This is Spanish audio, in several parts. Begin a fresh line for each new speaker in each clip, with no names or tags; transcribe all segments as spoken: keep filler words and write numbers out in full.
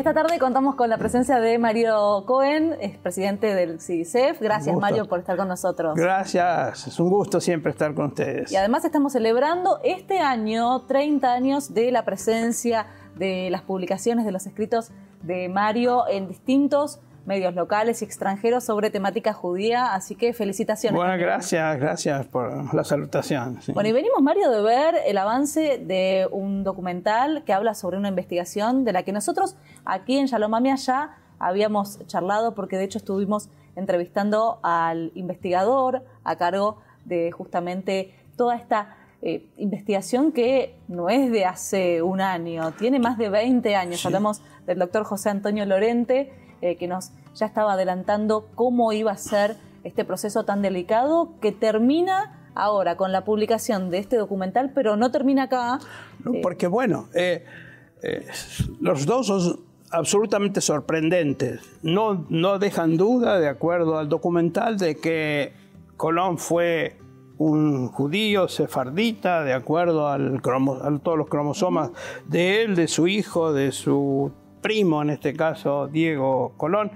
esta tarde contamos con la presencia de Mario Cohen, es presidente del C I D C E F. Gracias, Mario, por estar con nosotros.
Gracias, es un gusto siempre estar con ustedes.
Y además estamos celebrando este año treinta años de la presencia de las publicaciones, de los escritos de Mario en distintos medios locales y extranjeros sobre temática judía, así que felicitaciones.
Bueno, gracias, gracias por la salutación. Sí.
Bueno, y venimos, Mario, de ver el avance de un documental que habla sobre una investigación de la que nosotros aquí en Yanomami ya habíamos charlado, porque de hecho estuvimos entrevistando al investigador a cargo de justamente toda esta eh, investigación que no es de hace un año, tiene más de veinte años. Sí. Hablamos del doctor José Antonio Lorente, Eh, que nos ya estaba adelantando cómo iba a ser este proceso tan delicado, que termina ahora con la publicación de este documental, pero no termina acá.
No, porque bueno, eh, eh, los dos son absolutamente sorprendentes. No, no dejan duda, de acuerdo al documental, de que Colón fue un judío sefardita, de acuerdo al cromo, a todos los cromosomas de él, de su hijo, de su primo, en este caso Diego Colón,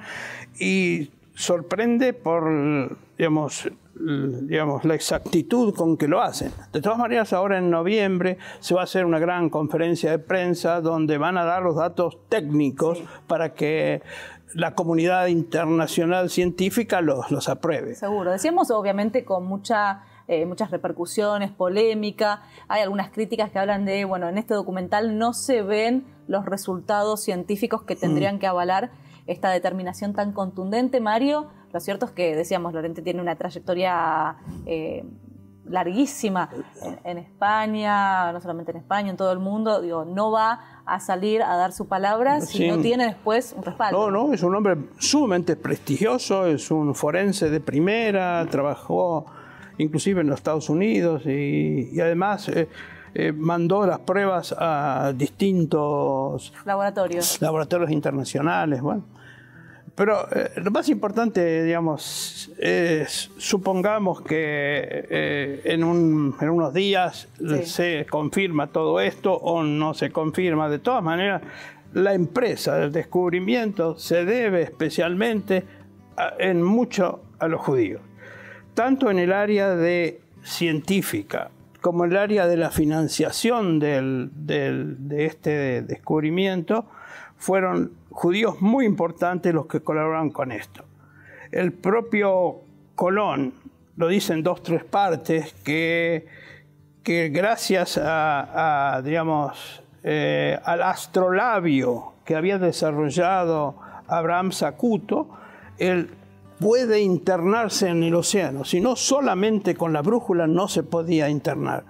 y sorprende por, digamos, digamos, la exactitud con que lo hacen. De todas maneras, ahora en noviembre se va a hacer una gran conferencia de prensa donde van a dar los datos técnicos, sí, para que la comunidad internacional científica los, los apruebe.
Seguro. Decíamos, obviamente, con mucha... Eh, muchas repercusiones, polémica. Hay algunas críticas que hablan de, bueno, en este documental no se ven los resultados científicos que tendrían mm. que avalar esta determinación tan contundente. Mario, lo cierto es que, decíamos, Lorente tiene una trayectoria eh, larguísima en, en España, no solamente en España, en todo el mundo. Digo, no va a salir a dar su palabra si sí. no tiene después un respaldo.
No, no, es un hombre sumamente prestigioso, es un forense de primera, trabajó inclusive en los Estados Unidos, y, y además eh, eh, mandó las pruebas a distintos
laboratorios,
laboratorios internacionales. Bueno. Pero eh, lo más importante, digamos, es, supongamos que eh, en, un, en unos días sí. se confirma todo esto o no se confirma. De todas maneras, la empresa del descubrimiento se debe especialmente a, en mucho a los judíos, tanto en el área de científica como en el área de la financiación del, del, de este descubrimiento. Fueron judíos muy importantes los que colaboraron con esto. El propio Colón lo dice en dos, tres partes, que, que gracias a, a digamos, eh, al astrolabio que había desarrollado Abraham Zacuto, él puede internarse en el océano, si no, solamente con la brújula no se podía internar.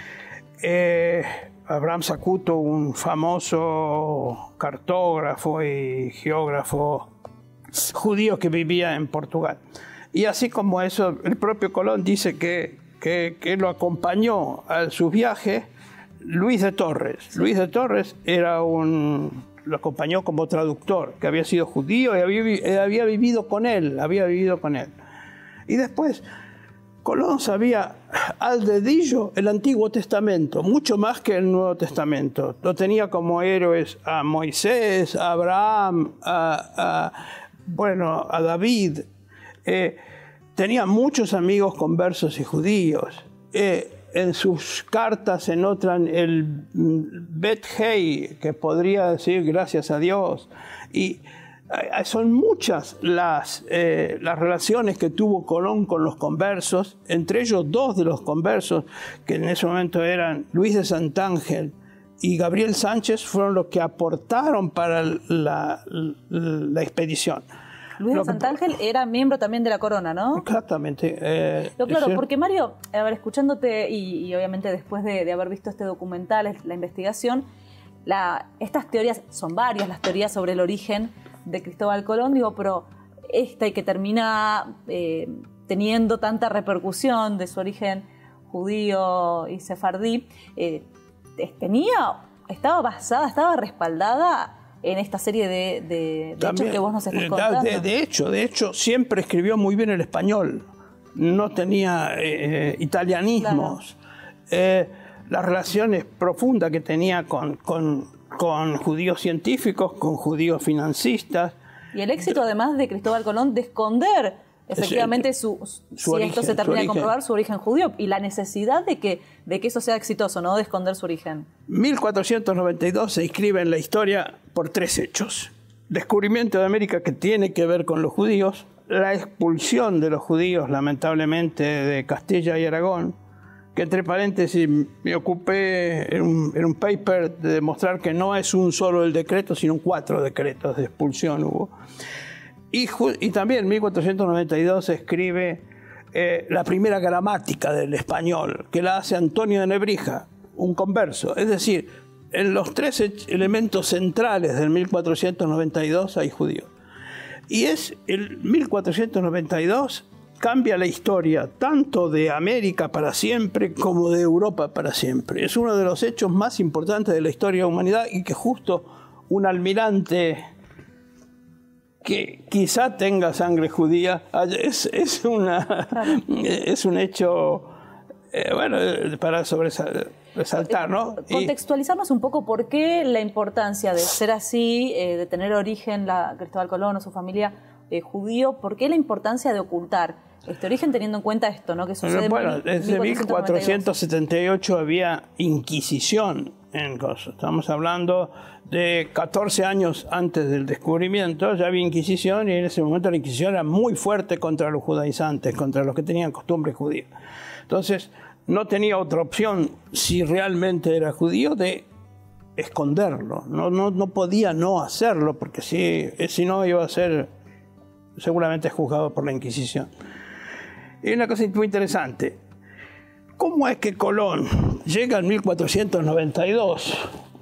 Eh, Abraham Zacuto, un famoso cartógrafo y geógrafo judío que vivía en Portugal. Y así como eso, el propio Colón dice que, que, que lo acompañó a su viaje Luis de Torres. Luis de Torres era un... lo acompañó como traductor, que había sido judío y había, había vivido con él, había vivido con él. Y después, Colón sabía al dedillo el Antiguo Testamento, mucho más que el Nuevo Testamento. Lo tenía como héroes a Moisés, a Abraham, a, a, bueno, a David. Eh, tenía muchos amigos conversos y judíos. Eh, En sus cartas se notan el Bet Hei, que podría decir gracias a Dios. Y son muchas las, eh, las relaciones que tuvo Colón con los conversos, entre ellos dos de los conversos, que en ese momento eran Luis de Santángel y Gabriel Sánchez, fueron los que aportaron para la, la, la expedición.
Luis de Santángel era miembro también de la corona, ¿no?
Exactamente. Eh,
no, claro, porque Mario, a ver, escuchándote y, y obviamente después de, de haber visto este documental, la investigación, la, estas teorías, son varias las teorías sobre el origen de Cristóbal Colón, digo, pero esta y que termina eh, teniendo tanta repercusión de su origen judío y sefardí, eh, tenía, estaba basada, estaba respaldada en esta serie de, de, de hechos que vos nos estás contando.
De, de hecho, de hecho, siempre escribió muy bien el español. No tenía eh, italianismos. Claro. Eh, las relaciones profundas que tenía con, con, con judíos científicos, con judíos financistas.
Y el éxito además de Cristóbal Colón de esconder efectivamente su, su, su si origen, esto se termina de comprobar, su origen judío y la necesidad de que, de que eso sea exitoso, ¿no? De esconder su origen.
mil cuatrocientos noventa y dos se inscribe en la historia por tres hechos. Descubrimiento de América que tiene que ver con los judíos, la expulsión de los judíos, lamentablemente, de Castilla y Aragón, que entre paréntesis me ocupé en un, en un paper de demostrar que no es un solo el decreto, sino cuatro decretos de expulsión hubo. Y, y también en mil cuatrocientos noventa y dos se escribe eh, la primera gramática del español, que la hace Antonio de Nebrija, un converso. Es decir, en los tres elementos centrales del mil cuatrocientos noventa y dos hay judíos. Y es el mil cuatrocientos noventa y dos cambia la historia tanto de América para siempre como de Europa para siempre. Es uno de los hechos más importantes de la historia de la humanidad y que justo un almirante que quizá tenga sangre judía es, es, una, claro. es un hecho eh, bueno, para sobresaltar, ¿no?
Contextualizarnos un poco por qué la importancia de ser así, eh, de tener origen la Cristóbal Colón o su familia eh, judío, por qué la importancia de ocultar este origen teniendo en cuenta esto, ¿no? Que sucede
bueno, en desde mil cuatrocientos setenta y ocho había Inquisición en cosas. Estamos hablando de catorce años antes del descubrimiento, ya había Inquisición y en ese momento la Inquisición era muy fuerte contra los judaizantes, contra los que tenían costumbres judías. Entonces, no tenía otra opción, si realmente era judío, de esconderlo. No, no, no podía no hacerlo, porque si, si no iba a ser seguramente juzgado por la Inquisición. Y una cosa muy interesante, ¿cómo es que Colón llega en mil cuatrocientos noventa y dos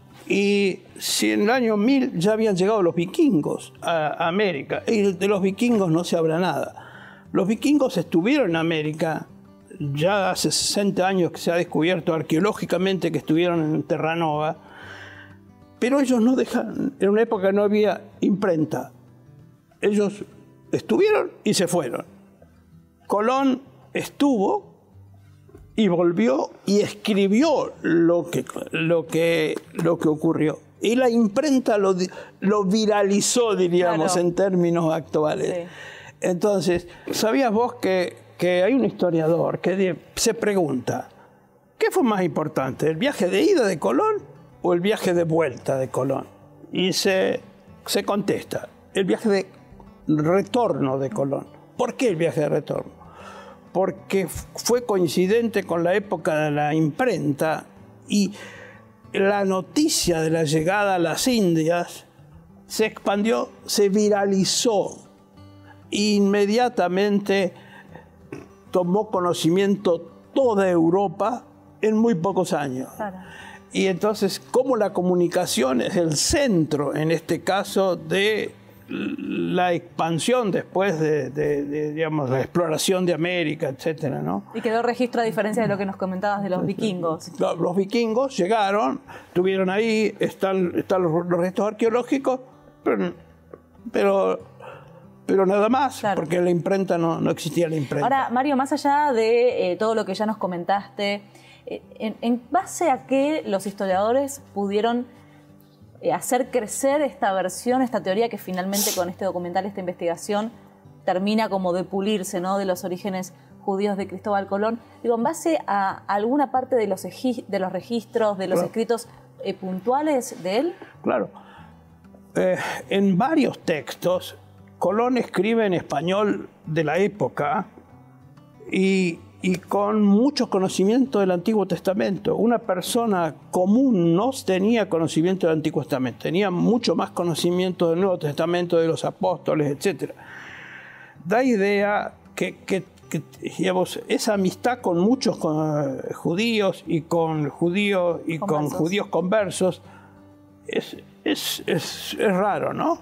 y si en el año mil ya habían llegado los vikingos a América? Y de los vikingos no se habla nada. Los vikingos estuvieron en América, ya hace sesenta años que se ha descubierto arqueológicamente que estuvieron en Terranova, pero ellos no dejaron, en una época no había imprenta. Ellos estuvieron y se fueron. Colón estuvo y volvió y escribió lo que, lo que, lo que ocurrió. Y la imprenta lo, lo viralizó, diríamos, claro, en términos actuales. Sí. Entonces, ¿sabías vos que, que hay un historiador que se pregunta, ¿qué fue más importante, el viaje de ida de Colón o el viaje de vuelta de Colón? Y se, se contesta, el viaje de retorno de Colón. ¿Por qué el viaje de retorno? Porque fue coincidente con la época de la imprenta y la noticia de la llegada a las Indias se expandió, se viralizó. Inmediatamente tomó conocimiento toda Europa en muy pocos años. Claro. Y entonces, como la comunicación es el centro, en este caso, de la expansión después de, de, de digamos, la exploración de América, etcétera, ¿no?
Y quedó registro a diferencia de lo que nos comentabas de los vikingos.
Los, los vikingos llegaron, estuvieron ahí, están, están los, los restos arqueológicos, pero, pero, pero nada más, claro, porque la imprenta no, no existía la imprenta.
Ahora, Mario, más allá de eh, todo lo que ya nos comentaste, eh, en, ¿en base a qué los historiadores pudieron hacer crecer esta versión, esta teoría que finalmente con este documental, esta investigación, termina como de pulirse, ¿no?, de los orígenes judíos de Cristóbal Colón? Digo, ¿en base a alguna parte de los, de los registros, de los claro. escritos eh, puntuales de él?
Claro. Eh, en varios textos, Colón escribe en español de la época y... y con mucho conocimiento del Antiguo Testamento. Una persona común no tenía conocimiento del Antiguo Testamento, tenía mucho más conocimiento del Nuevo Testamento, de los apóstoles, etcétera. Da idea que, que, que digamos, esa amistad con muchos con, uh, judíos y con judíos y conversos. con judíos conversos es, es, es, es raro, ¿no?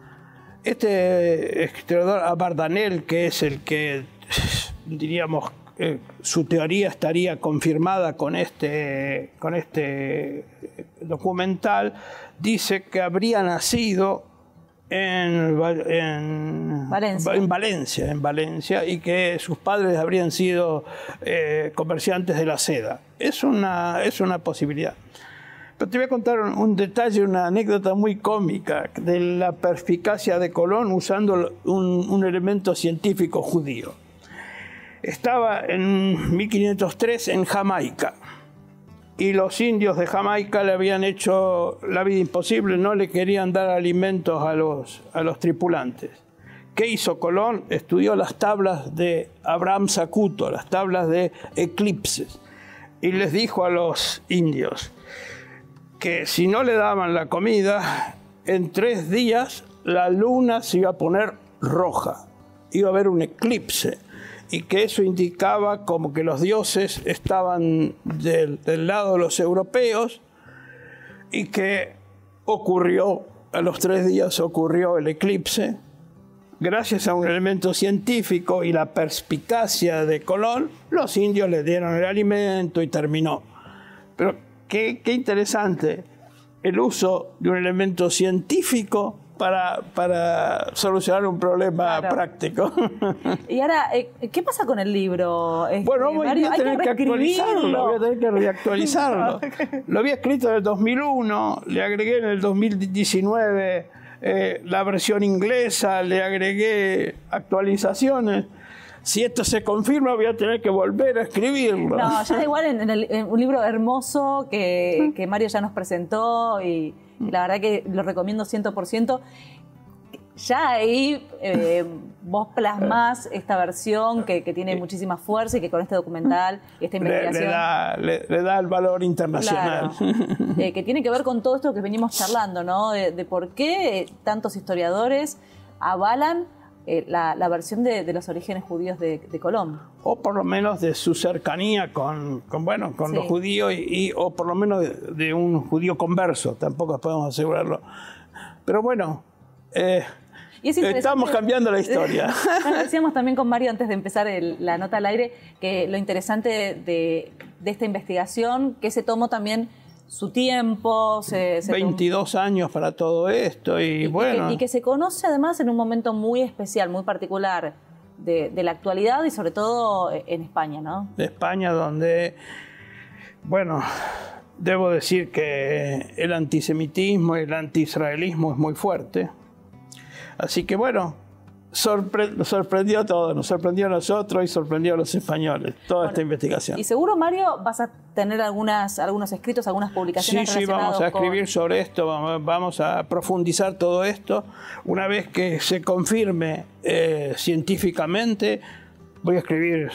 Este historiador Abardanel, que es el que, diríamos, Eh, su teoría estaría confirmada con este, con este documental, dice que habría nacido en, en,
Valencia.
en Valencia, en Valencia, y que sus padres habrían sido eh, comerciantes de la seda. Es una, es una posibilidad. Pero te voy a contar un, un detalle, una anécdota muy cómica de la perspicacia de Colón usando un, un elemento científico judío. Estaba en mil quinientos tres en Jamaica y los indios de Jamaica le habían hecho la vida imposible, no le querían dar alimentos a los, a los tripulantes. ¿Qué hizo Colón? Estudió las tablas de Abraham Zacuto, las tablas de eclipses, y les dijo a los indios que si no le daban la comida, en tres días la luna se iba a poner roja, iba a haber un eclipse, y que eso indicaba como que los dioses estaban del, del lado de los europeos, y que ocurrió, a los tres días ocurrió el eclipse. Gracias a un elemento científico y la perspicacia de Colón, los indios le dieron el alimento y terminó. Pero qué, qué interesante el uso de un elemento científico para, para solucionar un problema
claro.
práctico.
Y ahora, ¿qué pasa con el libro? Este,
bueno, voy,
Mario,
voy a tener
que
que actualizarlo, voy a tener que reactualizarlo. Lo había escrito en el dos mil uno, le agregué en el dos mil diecinueve eh, la versión inglesa, le agregué actualizaciones. Si esto se confirma, voy a tener que volver a escribirlo.
No, ya da igual, en, en, el, en un libro hermoso que, que Mario ya nos presentó y, y la verdad que lo recomiendo cien por ciento. Ya ahí eh, vos plasmás esta versión que, que tiene muchísima fuerza y que con este documental y esta investigación...
Le, le, da, le, le da el valor internacional.
Claro, eh, que tiene que ver con todo esto que venimos charlando, ¿no? De, de por qué tantos historiadores avalan eh, la, la versión de, de los orígenes judíos de, de Colón.
O por lo menos de su cercanía con, con, bueno, con sí. los judíos, y, y, o por lo menos de, de un judío converso, tampoco podemos asegurarlo. Pero bueno... Eh,
Y es
estamos cambiando la historia.
Bueno, decíamos también con Mario antes de empezar el, la nota al aire que lo interesante de, de esta investigación, que se tomó también su tiempo. Se, se
veintidós tomó... años para todo esto y, y bueno.
Y que, y que se conoce además en un momento muy especial, muy particular de, de la actualidad y sobre todo en España, ¿no?
De España, donde, bueno, debo decir que el antisemitismo y el antiisraelismo es muy fuerte. Así que bueno, sorpre nos sorprendió a todos, nos sorprendió a nosotros y sorprendió a los españoles, toda bueno, esta investigación.
Y seguro, Mario, vas a tener algunas, algunos escritos, algunas publicaciones
sí,
relacionadas
sí, vamos a escribir
con...
sobre esto, vamos, vamos a profundizar todo esto. Una vez que se confirme eh, científicamente, voy a escribir,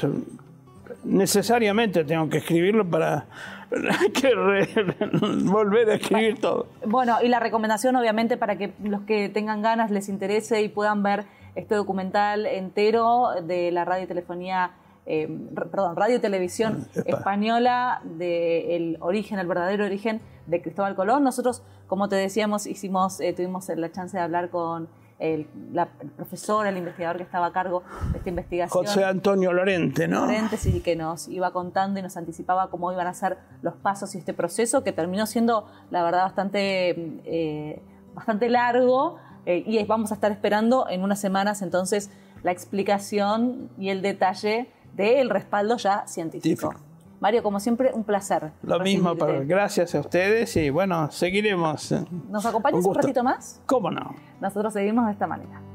necesariamente tengo que escribirlo para... Hay que re, volver a escribir bueno, todo.
Bueno, y la recomendación obviamente para que los que tengan ganas les interese y puedan ver este documental entero de la radio y telefonía, eh, perdón, radio y televisión Epa. española, del origen, el verdadero origen de Cristóbal Colón. Nosotros, como te decíamos, hicimos, eh, tuvimos la chance de hablar con El, la, el profesor, el investigador que estaba a cargo de esta investigación.
José Antonio Lorente, ¿no?
Lorente, sí, que nos iba contando y nos anticipaba cómo iban a ser los pasos y este proceso, que terminó siendo, la verdad, bastante, eh, bastante largo, eh, y vamos a estar esperando en unas semanas, entonces, la explicación y el detalle del respaldo ya científico. Sí. Mario, como siempre, un placer.
Lo mismo, para, gracias a ustedes y bueno, seguiremos.
¿Nos acompañas un, un ratito más?
¿Cómo no?
Nosotros seguimos de esta manera.